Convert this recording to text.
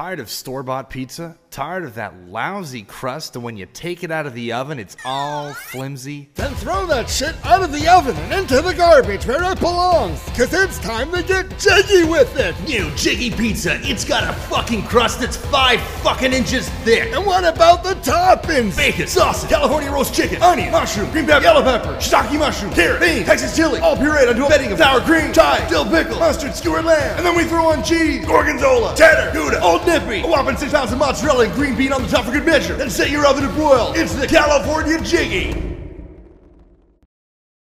Tired of store-bought pizza? Tired of that lousy crust and when you take it out of the oven, it's all flimsy? Then throw that shit out of the oven and into the garbage where it belongs, cause it's time to get jiggy with it! New Jiggy Pizza, it's got a fucking crust that's 5 fucking inches thick! And what about the toppings? Bacon, sausage, California roast chicken, onion, mushroom, green pepper, yellow pepper, shiitake mushroom, carrot, bean, Texas chili, all pureed onto a bedding of sour cream, chive, dill pickle, mustard, skewered lamb, and then we throw on cheese, gorgonzola, cheddar, Gouda, Old Nippy, a whopping 6 pounds of mozzarella and green bean on the top for good measure. Then set your oven to broil. It's the California Jiggy.